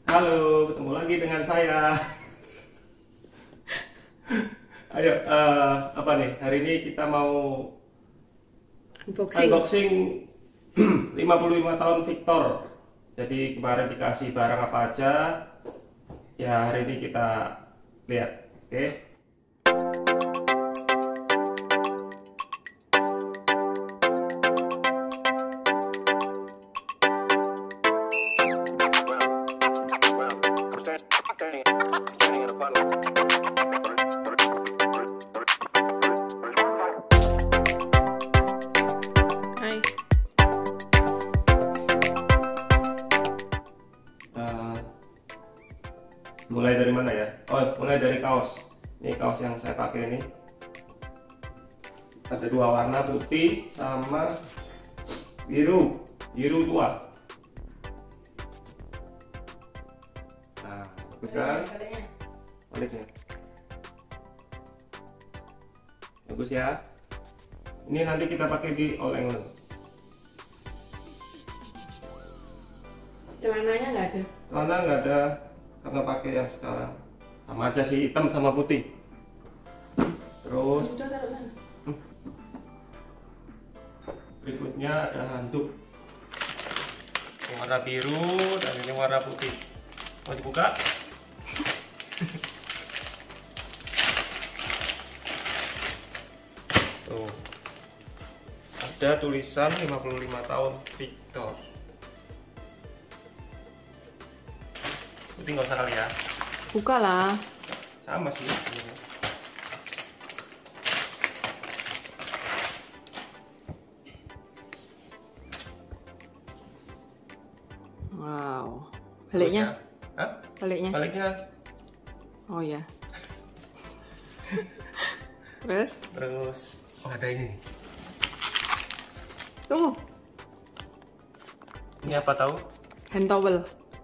Halo, ketemu lagi dengan saya. Ayo, apa nih? Hari ini kita mau unboxing 55 tahun Victor. Jadi kemarin dikasih barang apa aja. Ya, hari ini kita lihat. Oke. Mulai dari mana ya? Oh, mulai dari kaos. Ini kaos yang saya pakai ini. Ada dua warna, putih sama biru tua. Nah, bagus kan? Baliknya. Bagus ya. Ini nanti kita pakai di All England. Celananya nggak ada. Celana nggak ada. Karena pakai yang sekarang sama aja sih, hitam sama putih. Terus berikutnya ada handuk yang warna biru dan ini warna putih. Mau dibuka? Tuh, ada tulisan 55 tahun Victor. Nggak usah kali ya, buka lah. sama sih. Wow, baliknya? Hah? Baliknya. Oh ya. Terus oh, ada ini. Tunggu. Ini apa tahu? Hand towel.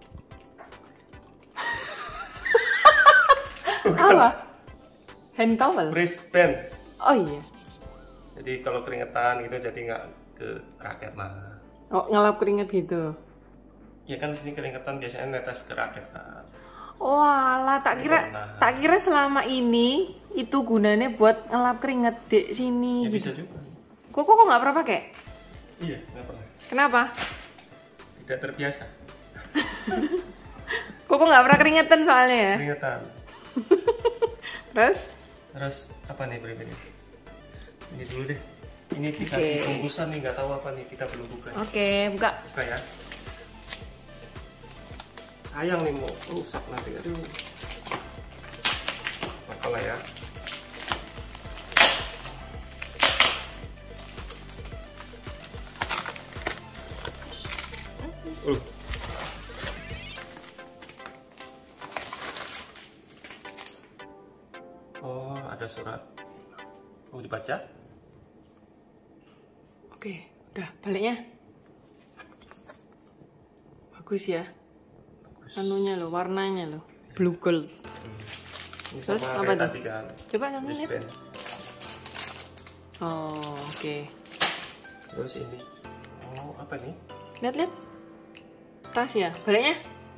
Bukan. Apa? Hand towel? Wristband. Oh iya. Jadi kalau keringetan gitu jadi nggak ke raket lah. Oh, ngelap keringet gitu. Ya kan sini keringetan biasanya netes ke raket kan. Walah, tak kira selama ini itu gunanya buat ngelap keringet di sini. Ya gitu. bisa juga. Kok nggak pernah pakai? Iya, nggak pernah. Kenapa? Tidak terbiasa. Kok nggak pernah keringetan soalnya ya? Keringetan. Terus apa nih berikutnya? Ini dulu deh. Ini dikasih bungkusan nih, nggak tahu apa nih, kita belum buka. Oke, buka. Buka ya. Sayang nih mau rusak nanti. Aduh. Apalah ya. Oh, ada surat. Mau dibaca? Oke, udah baliknya. Bagus ya. Bagus. Anunya loh, warnanya loh, blue gold. Ini Terus sama apa kayak tuh? tadi kan. Coba jangan lihat. Wristband. Oh, oke. Terus ini. Oh, apa nih? Lihat. Tas ya, baliknya.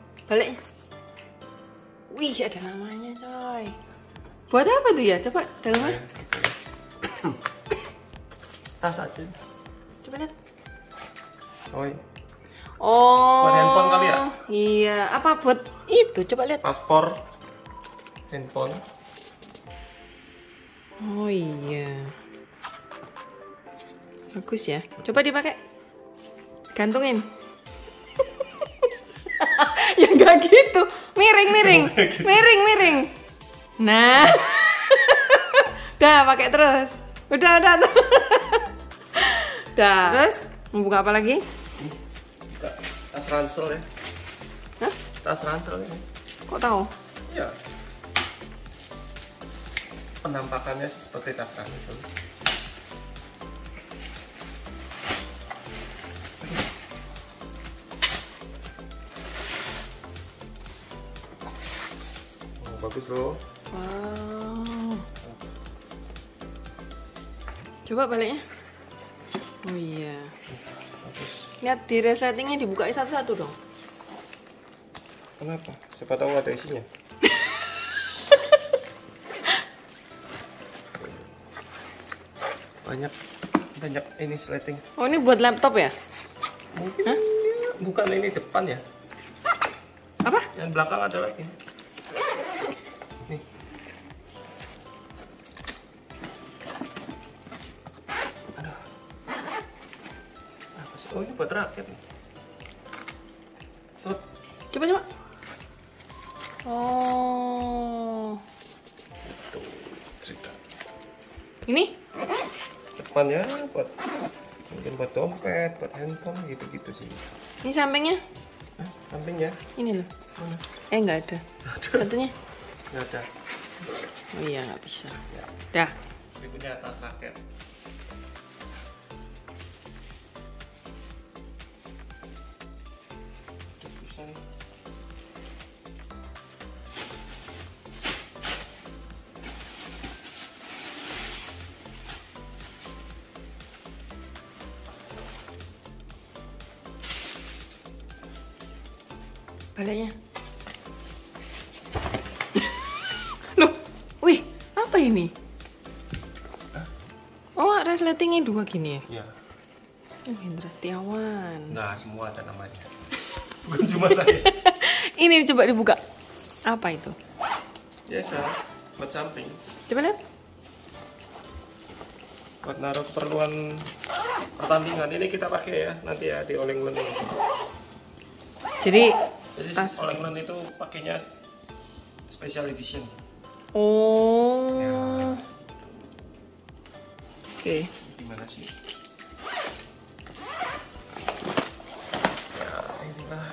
Wih, ada namanya coy. Buat apa tuh ya? Coba dalamnya. Tas aja. Coba lihat. Oh, iya. Oh. Buat handphone kali ya? Iya, apa buat itu? Coba lihat. Paspor, handphone. Oh iya. Bagus ya. Coba dipakai. Gantungin. Ya enggak gitu. Miring. Nah. Dah, pakai terus. Udah. Dah. Terus mau buka apa lagi? Buka tas ransel ya. Hah? Tas ransel ini. Kok tahu? Iya. Penampakannya seperti tas ransel. Oh, bagus loh. Wow. Coba baliknya. Oh iya. Bagus. Lihat di resletingnya dibuka satu-satu dong. Kenapa? Siapa tahu ada isinya. Banyak ini sleting. Oh, ini buat laptop ya? Mungkin bukan ini depan ya. Apa? Yang belakang ada lagi. Nih. Aduh. Apa sih? Oh, ini buat raket nih. Set. Coba. Oh. Tuh, cerita. Ini? Depannya buat mungkin buat dompet, buat handphone gitu-gitu sih. Ini sampingnya? Sampingnya. Ini loh. Mana? Nggak ada. Satunya? Nggak ada. Oh iya, nggak bisa. Ya. Dah. Berikutnya tas raket. Bisa nih. Baliknya. Loh, wih, apa ini? Oh, resletingnya 2 gini ya? Iya. Hendra Setiawan. Nah, semua ada namanya. Bukan cuma saya. Ini coba dibuka. Apa itu? Biasa, buat samping. Coba lihat. Buat naruh keperluan pertandingan. Ini kita pakai ya, nanti ya di All England. Jadi All England itu pakainya special edition. oh. Ya. Oke. Gimana sih? Ya, inilah.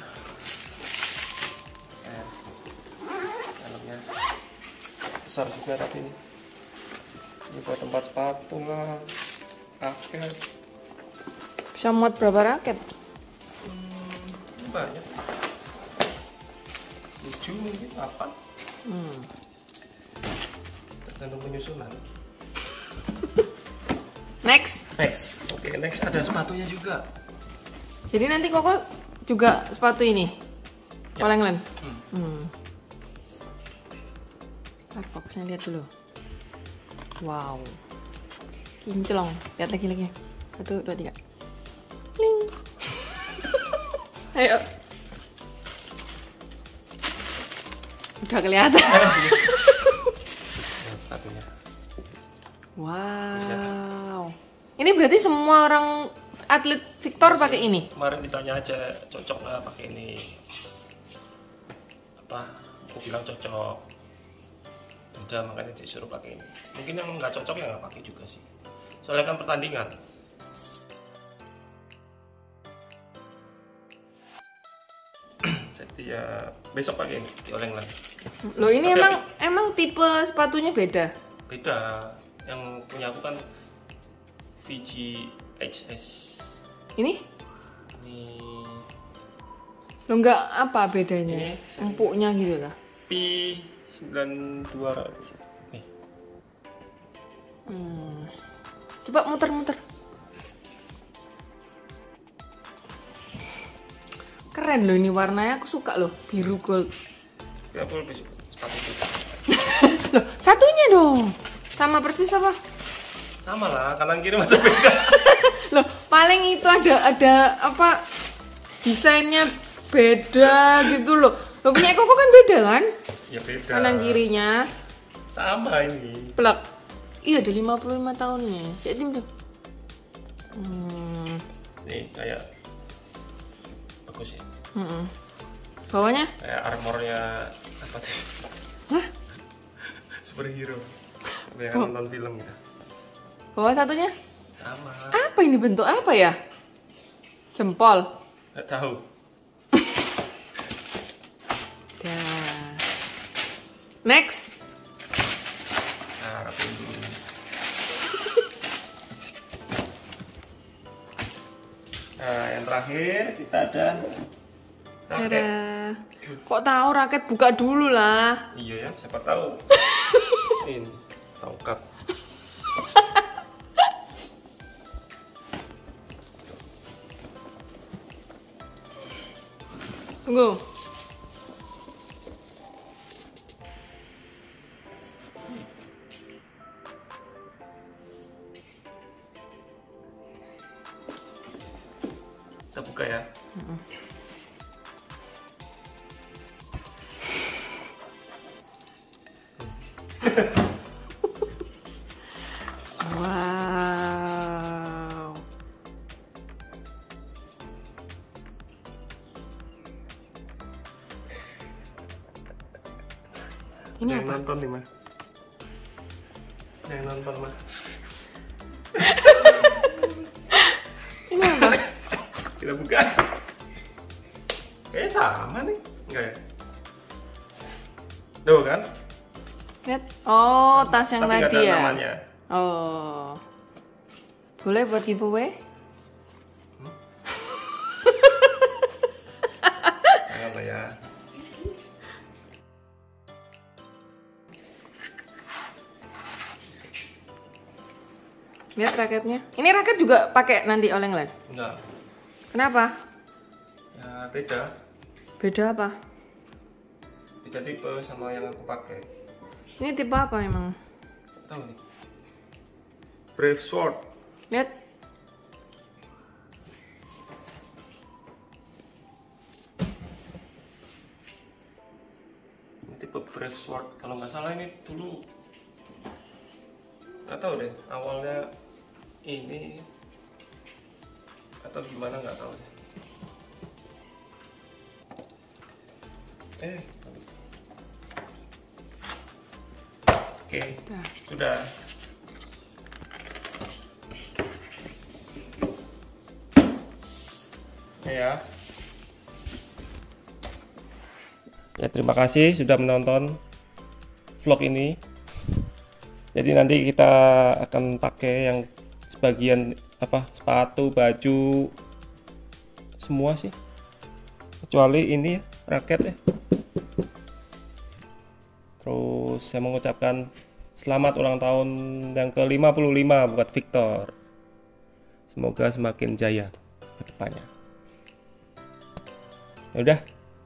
Dalamnya besar juga tapi ini. Ini buat tempat sepatu lah, raket. Bisa muat berapa raket? Ini banyak. 7 mungkin 8. Tergantung penyusunan. Next. Oke, next ada sepatunya juga. Jadi nanti Koko juga sepatu ini. Ya. All England. Ntar boxnya lihat dulu. Wow. Kinclong. Lihat lagi. 1, 2, 3. Kling. Ayo. Udah kelihatan. Nah, sepatunya. Wow. Ini berarti semua orang atlet Victor pakai ini? Kemarin ditanya aja cocok nggak pakai ini. Apa? Aku bilang cocok. Udah makanya disuruh pakai ini. Mungkin yang nggak cocok ya nggak pakai juga sih. Soalnya kan pertandingan. Jadi ya besok pakai ini di All England. Loh ini Tapi emang tipe sepatunya beda? beda. Yang punya aku kan VGHS. Ini? Ini Lo nggak apa bedanya? Ini, Empuknya gitu lah. P92. Nih. Coba muter-muter. Keren loh ini warnanya, aku suka loh, biru gold. Ya aku lebih suka sepatu itu. Loh, satunya dong. Sama persis apa? Sama lah, kanan kiri masa beda. Loh, paling itu ada apa? Desainnya beda gitu loh. Lo punya Koko kan beda kan? Ya beda. Kanan kirinya. Sama ini. Plak. Iya, ada 55 tahunnya. Jadi tuh. Nih kayak bagus ya. Bawahnya? Kayak armornya apa tuh? Hah? Superhero. Kayak nonton film ya. Bawah satunya? Sama. Apa ini bentuk apa ya? Jempol. Nggak tahu. Dah. Next. Nah, rapiin dulu. Nah, yang terakhir kita ada raket. Dadah. Kok tahu raket buka dulu lah. Iya ya, siapa tahu. Ini tongkat. Tunggu. Wow. Ini Yang apa? nonton nih mah. Yang nonton mah. Ini apa? Kita buka. Kayaknya sama nih. Enggak ya? Tuh kan? Lihat. Oh, tas yang Tapi nggak tadi ada ya. namanya. Oh. Boleh buat giveaway? Jangan lah ya. Lihat raketnya. Ini raket juga pakai nanti oleng-oleng. Enggak. Kenapa? Ya beda. Beda apa? Beda tipe sama yang aku pakai. Ini tipe apa emang? Tahu nih. Brave Sword. Lihat. Ini tipe Brave Sword. Kalau nggak salah ini dulu. Nggak tahu deh. Awalnya ini atau gimana nggak tahu deh. Oke, sudah. Ya. Ya, terima kasih sudah menonton vlog ini. Jadi nanti kita akan pakai yang sebagian apa sepatu, baju, semua sih. Kecuali ini raket ya. Terus saya mengucapkan selamat ulang tahun yang ke-55 buat Victor. Semoga semakin jaya ke depannya. Ya udah.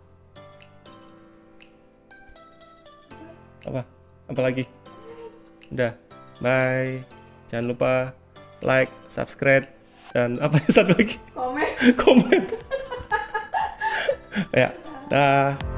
Apa lagi? Udah. Bye. Jangan lupa like, subscribe, dan apa satu lagi? Komen. Komen. Ya, dah.